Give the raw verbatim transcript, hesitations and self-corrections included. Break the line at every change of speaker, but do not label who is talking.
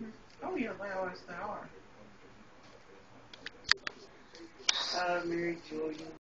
Oh, yeah, they always they are. Uh, Mary Julian.